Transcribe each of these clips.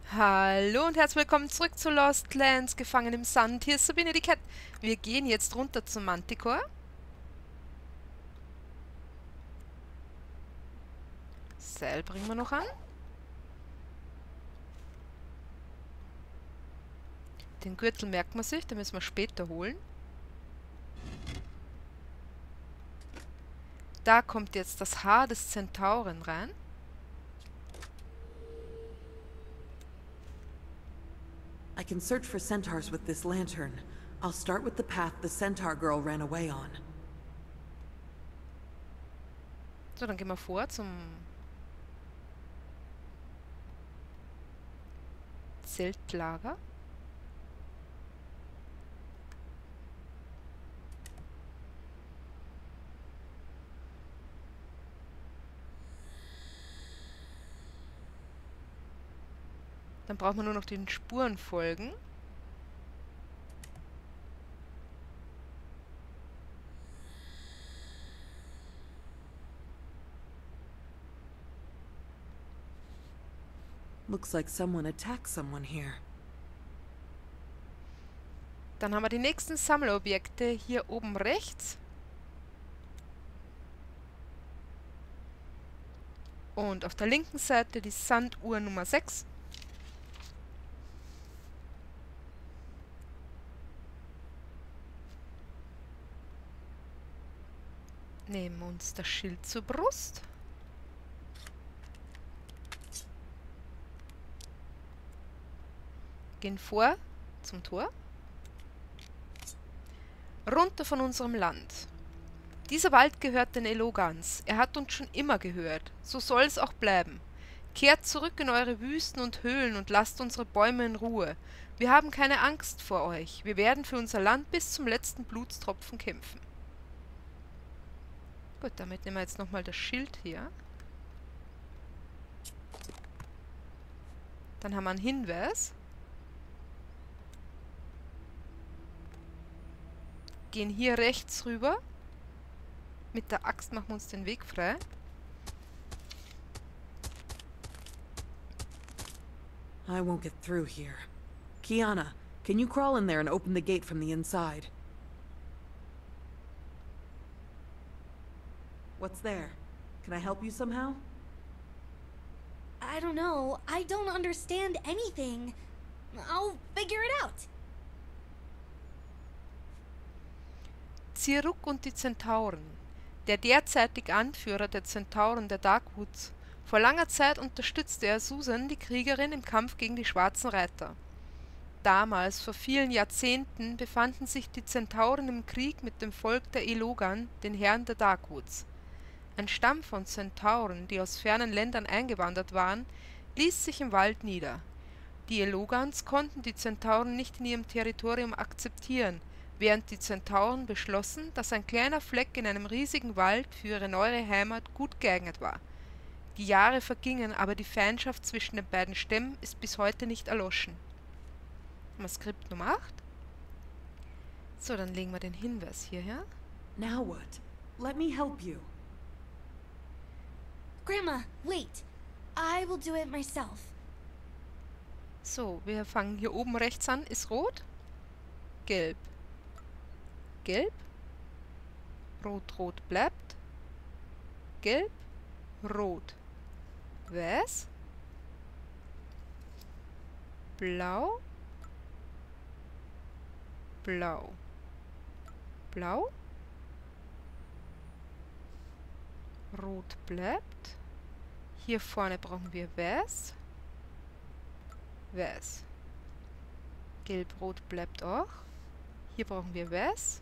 Hallo und herzlich willkommen zurück zu Lost Lands, gefangen im Sand. Hier ist Sabine die Cat. Wir gehen jetzt runter zum Manticore. Seil bringen wir noch an. Den Gürtel merkt man sich, den müssen wir später holen. Da kommt jetzt das Haar des Zentauren rein. I can search for centaurs with this lantern. I'll start with the path the centaur girl ran away on. So, dann gehen wir vor zum Zeltlager. Dann braucht man nur noch den Spuren folgen. Looks like someone attacked someone here. Dann haben wir die nächsten Sammelobjekte hier oben rechts. Und auf der linken Seite die Sanduhr Nummer 6. Nehmen uns das Schild zur Brust. Gehen vor zum Tor. Runter von unserem Land. Dieser Wald gehört den Elogans. Er hat uns schon immer gehört. So soll es auch bleiben. Kehrt zurück in eure Wüsten und Höhlen und lasst unsere Bäume in Ruhe. Wir haben keine Angst vor euch. Wir werden für unser Land bis zum letzten Blutstropfen kämpfen. Gut, damit nehmen wir jetzt nochmal das Schild hier. Dann haben wir einen Hinweis. Gehen hier rechts rüber. Mit der Axt machen wir uns den Weg frei. I won't get through here. Kiana, can you crawl in there and open the gate from the inside? What's there? Can I help you somehow? I don't know. I don't understand anything. I'll figure it out. Ziruk und die Zentauren. Der derzeitige Anführer der Zentauren der Darkwoods. Vor langer Zeit unterstützte er Susan, die Kriegerin, im Kampf gegen die Schwarzen Reiter. Damals, vor vielen Jahrzehnten, befanden sich die Zentauren im Krieg mit dem Volk der Elogan, den Herren der Darkwoods. Ein Stamm von Zentauren, die aus fernen Ländern eingewandert waren, ließ sich im Wald nieder. Die Elogans konnten die Zentauren nicht in ihrem Territorium akzeptieren, während die Zentauren beschlossen, dass ein kleiner Fleck in einem riesigen Wald für ihre neue Heimat gut geeignet war. Die Jahre vergingen, aber die Feindschaft zwischen den beiden Stämmen ist bis heute nicht erloschen. Skript Nummer 8. So, dann legen wir den Hinweis hierher. Now what? Let me help you. Grandma, wait. I will do it myself. So, wir fangen hier oben rechts an. Ist rot. Gelb. Gelb. Rot, rot bleibt. Gelb. Rot. Weiß. Blau. Blau. Blau. Rot bleibt. Hier vorne brauchen wir Weiß. Weiß. Gelb-Rot bleibt auch. Hier brauchen wir Weiß.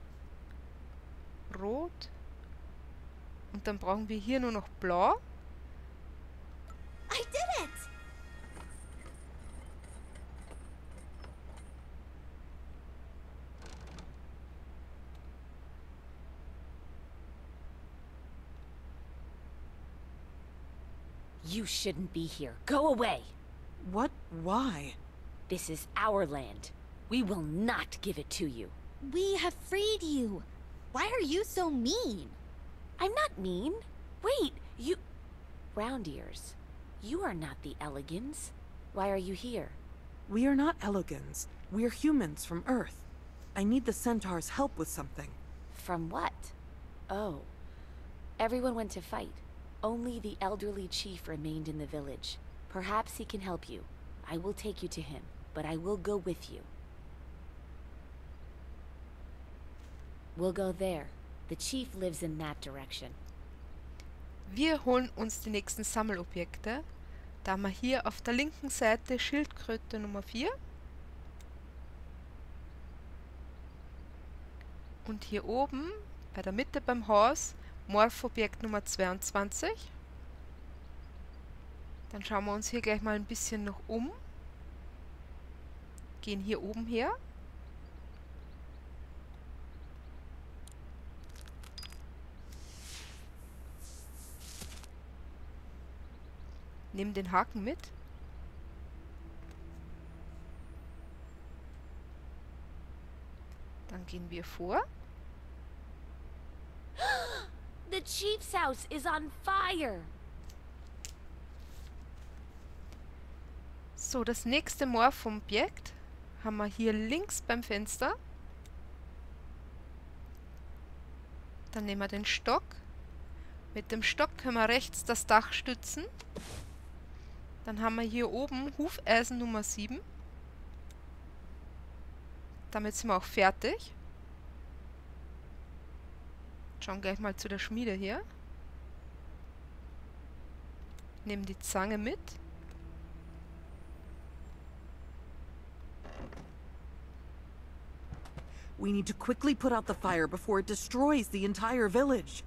Rot. Und dann brauchen wir hier nur noch Blau. I did it! You shouldn't be here. Go away. What? Why? This is our land. We will not give it to you. We have freed you. Why are you so mean? I'm not mean. Wait, you... Round Ears, you are not the Elegans. Why are you here? We are not Elegans. We're humans from Earth. I need the Centaur's help with something. From what? Oh. Everyone went to fight. Only the elderly chief remained in the village. Perhaps he can help you. I will take you to him, but I will go with you. We'll go there. The chief lives in that direction. Wir holen uns die nächsten Sammelobjekte. Da haben wir hier auf der linken Seite Schildkröte Nummer 4. Und hier oben, bei der Mitte beim Haus, Morphobjekt Nummer 22. Dann schauen wir uns hier gleich mal ein bisschen noch um. Gehen hier oben her. Nehmen den Haken mit. Dann gehen wir vor. The chief's house is on fire! So, das nächste Morphobjekt haben wir hier links beim Fenster. Dann nehmen wir den Stock. Mit dem Stock können wir rechts das Dach stützen. Dann haben wir hier oben Hufeisen Nummer 7. Damit sind wir auch fertig. Schauen gleich mal zu der Schmiede hier. Nehmen die Zange mit. We need to quickly put out the fire before it destroys the entire village.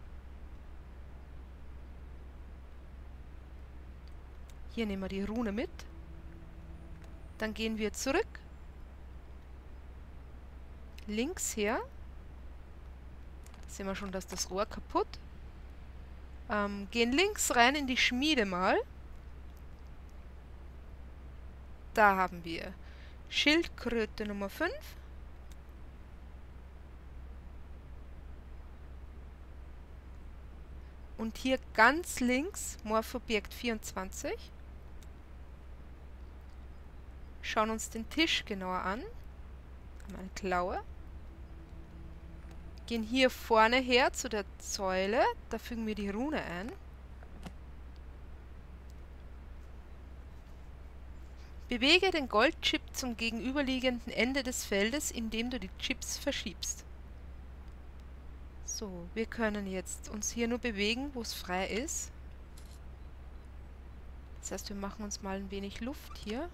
Hier nehmen wir die Rune mit. Dann gehen wir zurück. Links her. Sehen wir schon, dass das Rohr kaputt. Gehen links rein in die Schmiede mal. Da haben wir Schildkröte Nummer 5. Und hier ganz links Morphobjekt 24. Schauen uns den Tisch genauer an. Haben eine Klaue. Gehen hier vorne her zu der Säule. Da fügen wir die Rune ein. Bewege den Goldchip zum gegenüberliegenden Ende des Feldes, indem du die Chips verschiebst. So, wir können jetzt uns hier nur bewegen, wo es frei ist. Das heißt, wir machen uns mal ein wenig Luft hier.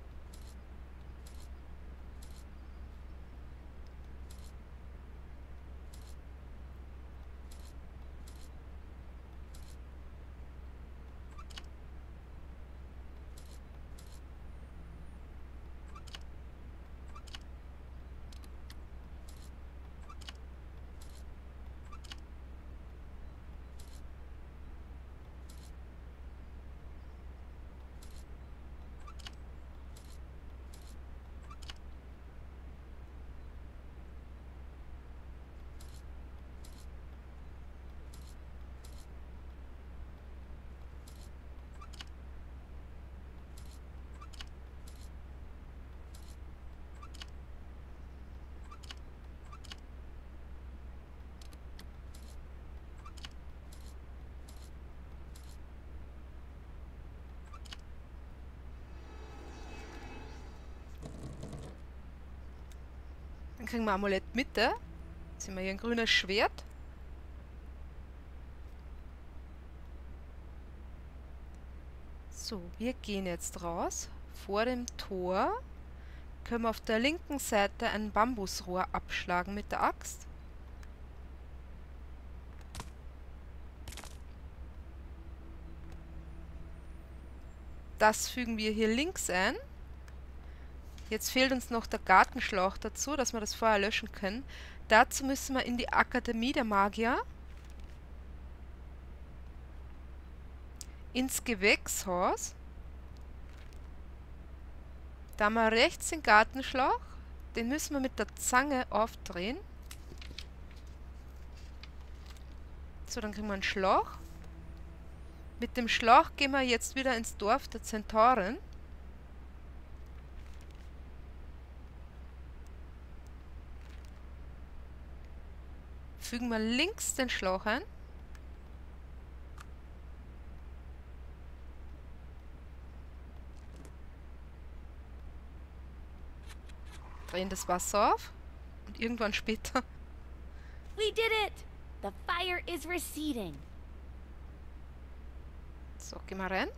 Dann kriegen wir Amulett Mitte. Jetzt haben wir hier ein grünes Schwert. So, wir gehen jetzt raus. Vor dem Tor können wir auf der linken Seite ein Bambusrohr abschlagen mit der Axt. Das fügen wir hier links ein. Jetzt fehlt uns noch der Gartenschlauch dazu, dass wir das Feuer löschen können. Dazu müssen wir in die Akademie der Magier. Ins Gewächshaus. Da haben wir rechts den Gartenschlauch. Den müssen wir mit der Zange aufdrehen. So, dann kriegen wir einen Schlauch. Mit dem Schlauch gehen wir jetzt wieder ins Dorf der Zentauren. fügen wir links den Schlauch ein. Drehen das Wasser auf. Und irgendwann später... We did it! The fire is receding. So, gehen wir rein.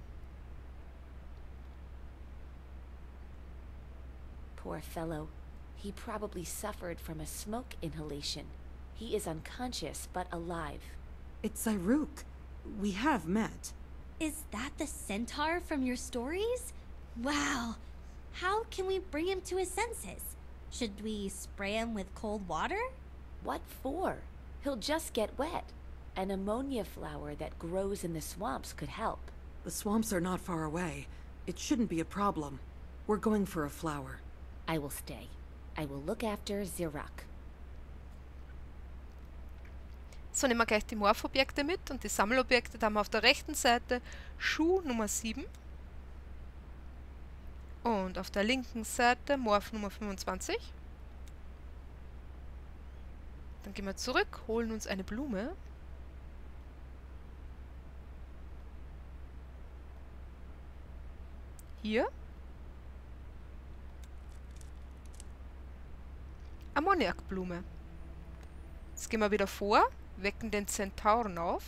Poor fellow. He probably suffered from a smoke inhalation. He is unconscious but alive. It's Zyruk. We have met. Is that the centaur from your stories? Wow. How can we bring him to his senses? Should we spray him with cold water? What for? He'll just get wet. An ammonia flower that grows in the swamps could help. The swamps are not far away. It shouldn't be a problem. We're going for a flower. I will stay. I will look after Zirak. So, nehmen wir gleich die Morphobjekte mit und die Sammelobjekte. Da haben wir auf der rechten Seite Schuh Nummer 7 und auf der linken Seite Morph Nummer 25. Dann gehen wir zurück, holen uns eine Blume. Hier. Ammoniakblume. Jetzt gehen wir wieder vor, wecken den Zentauren auf.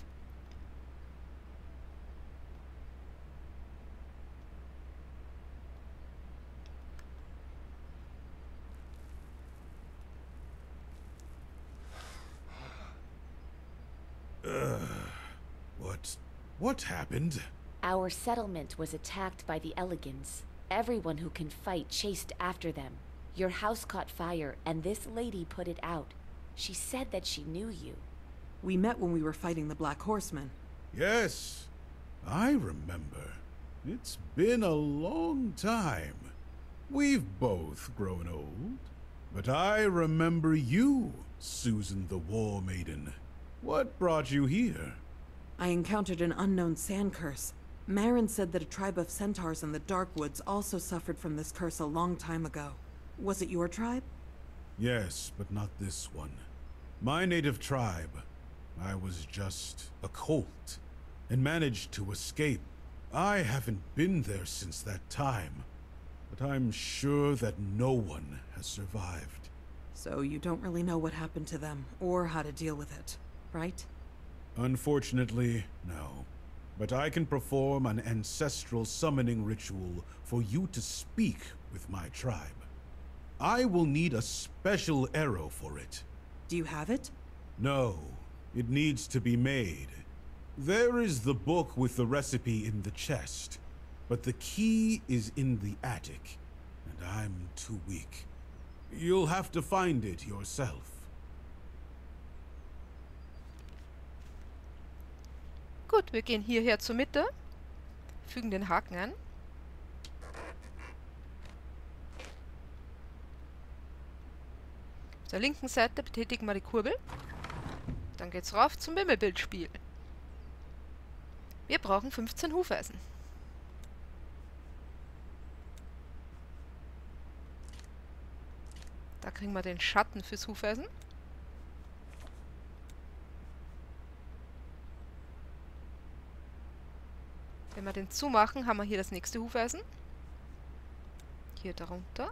What happened? Our settlement was attacked by the Elegans. Everyone who can fight chased after them. Your house caught fire, and this lady put it out. She said that she knew you. We met when we were fighting the Black Horsemen. Yes, I remember. It's been a long time. We've both grown old. But I remember you, Susan the War Maiden. What brought you here? I encountered an unknown sand curse. Marin said that a tribe of centaurs in the Darkwoods also suffered from this curse a long time ago. Was it your tribe? Yes, but not this one. My native tribe. I was just a colt and managed to escape. I haven't been there since that time, but I'm sure that no one has survived. So you don't really know what happened to them, or how to deal with it, right? Unfortunately, no. But I can perform an ancestral summoning ritual for you to speak with my tribe. I will need a special arrow for it. Do you have it? No, it needs to be made. There is the book with the recipe in the chest, but the key is in the attic, and I'm too weak. You'll have to find it yourself. Gut, wir gehen hierher zur Mitte, fügen den Haken ein. Auf der linken Seite betätigen wir die Kurbel. Dann geht's rauf zum Wimmelbildspiel. Wir brauchen 15 Hufeisen. Da kriegen wir den Schatten fürs Hufeisen. Wenn wir den zumachen, haben wir hier das nächste Hufeisen. Hier darunter.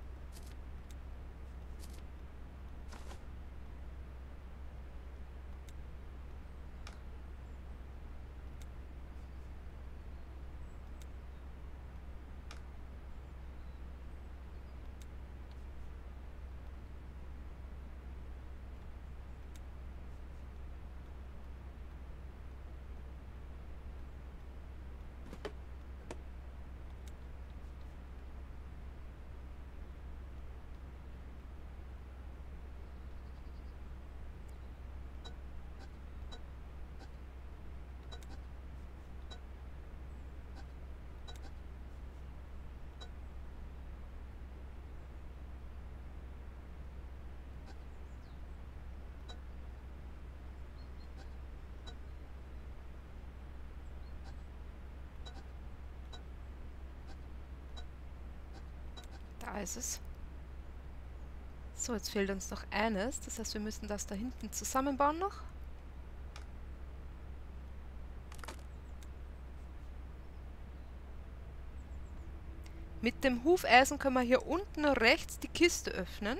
Da ist es. So, jetzt fehlt uns noch eines. Das heißt, wir müssen das da hinten zusammenbauen noch. Mit dem Hufeisen können wir hier unten rechts die Kiste öffnen.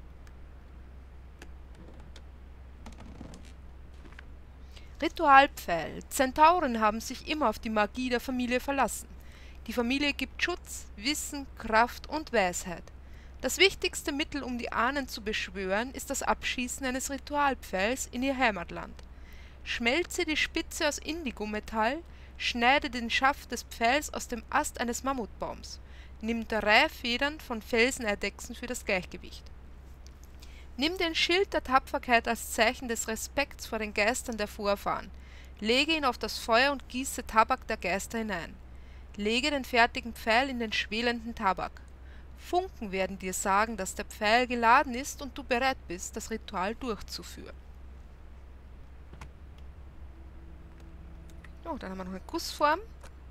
Ritualpfeil. Zentauren haben sich immer auf die Magie der Familie verlassen. Die Familie gibt Schutz, Wissen, Kraft und Weisheit. Das wichtigste Mittel, um die Ahnen zu beschwören, ist das Abschießen eines Ritualpfeils in ihr Heimatland. Schmelze die Spitze aus Indigometall, schneide den Schaft des Pfeils aus dem Ast eines Mammutbaums. Nimm 3 Federn von Felseneidechsen für das Gleichgewicht. Nimm den Schild der Tapferkeit als Zeichen des Respekts vor den Geistern der Vorfahren. Lege ihn auf das Feuer und gieße Tabak der Geister hinein. Lege den fertigen Pfeil in den schwelenden Tabak. Funken werden dir sagen, dass der Pfeil geladen ist und du bereit bist, das Ritual durchzuführen. Oh, dann haben wir noch eine Gussform.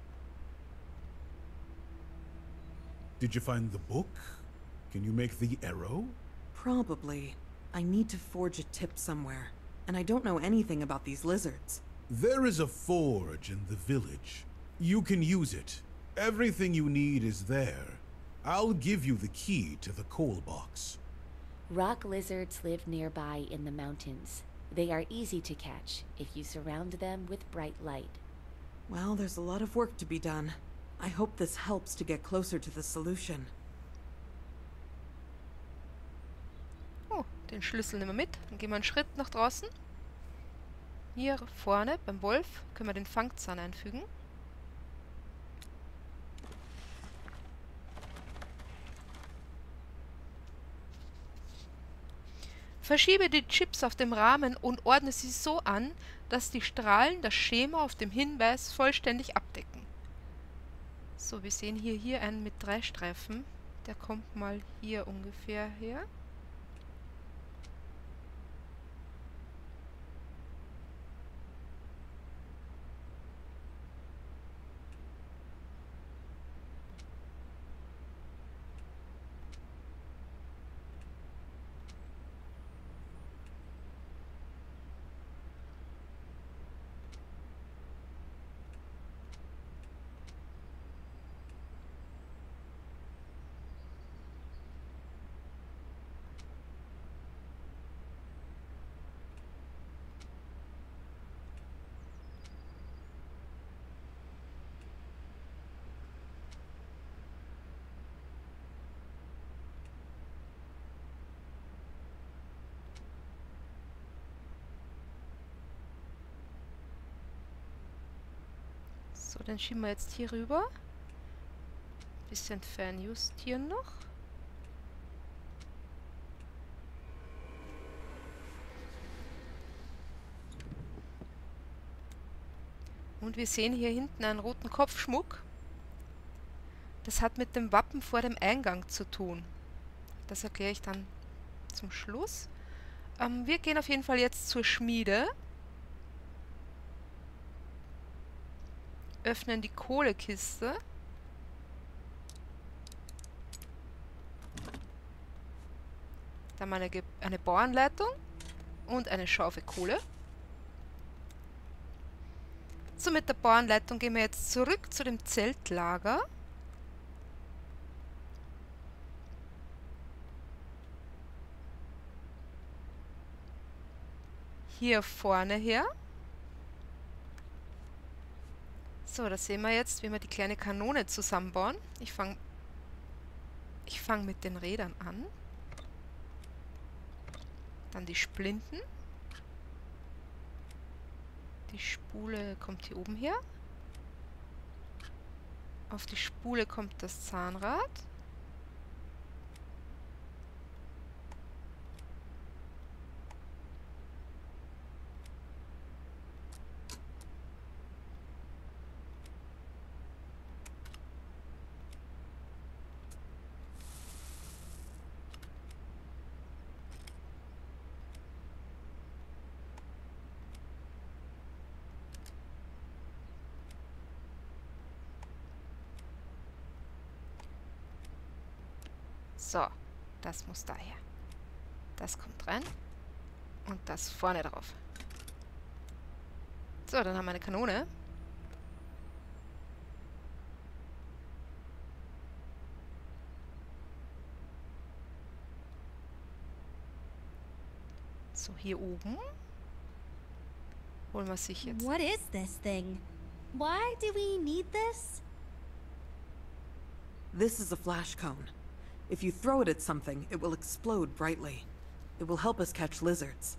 Did you find the book? Can you make the arrow? Probably. I need to forge a tip somewhere, and I don't know anything about these lizards. There is a forge in the village. You can use it. Everything you need is there. I'll give you the key to the coal box. Rock lizards live nearby in the mountains. They are easy to catch if you surround them with bright light. Well, there's a lot of work to be done. I hope this helps to get closer to the solution. Oh, den Schlüssel nehmen wir mit. Dann gehen wir einen Schritt nach draußen. Hier vorne beim Wolf können wir den Fangzahn einfügen. Verschiebe die Chips auf dem Rahmen und ordne sie so an, dass die Strahlen das Schema auf dem Hinweis vollständig abdecken. So, wir sehen hier einen mit 3 Streifen. Der kommt mal hier ungefähr her. So, dann schieben wir jetzt hier rüber. Bisschen feinjustieren noch. Und wir sehen hier hinten einen roten Kopfschmuck. Das hat mit dem Wappen vor dem Eingang zu tun. Das erkläre ich dann zum Schluss. Wir gehen auf jeden Fall jetzt zur Schmiede. Öffnen die Kohlekiste. Dann mal eine Bauanleitung und eine Schaufel Kohle. So, mit der Bauanleitung gehen wir jetzt zurück zu dem Zeltlager. Hier vorne her. So, das sehen wir jetzt, wie wir die kleine Kanone zusammenbauen. Ich fang mit den Rädern an. Dann die Splinten. Die Spule kommt hier oben her. Auf die Spule kommt das Zahnrad. So, das muss daher. Das kommt rein. Und das vorne drauf. So, dann haben wir eine Kanone. So, hier oben holen wir sich jetzt. What is this thing? Why do we need this? This is a flash cone. If you throw it at something, it will explode brightly. It will help us catch lizards.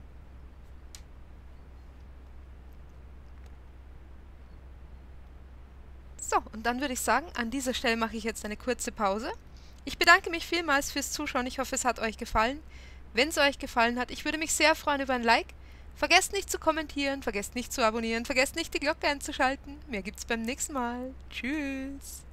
So, und dann würde ich sagen, an dieser Stelle mache ich jetzt eine kurze Pause. Ich bedanke mich vielmals fürs Zuschauen. Ich hoffe, es hat euch gefallen. Wenn es euch gefallen hat, ich würde mich sehr freuen über ein Like. Vergesst nicht zu kommentieren, vergesst nicht zu abonnieren, vergesst nicht die Glocke einzuschalten. Mehr gibt's beim nächsten Mal. Tschüss.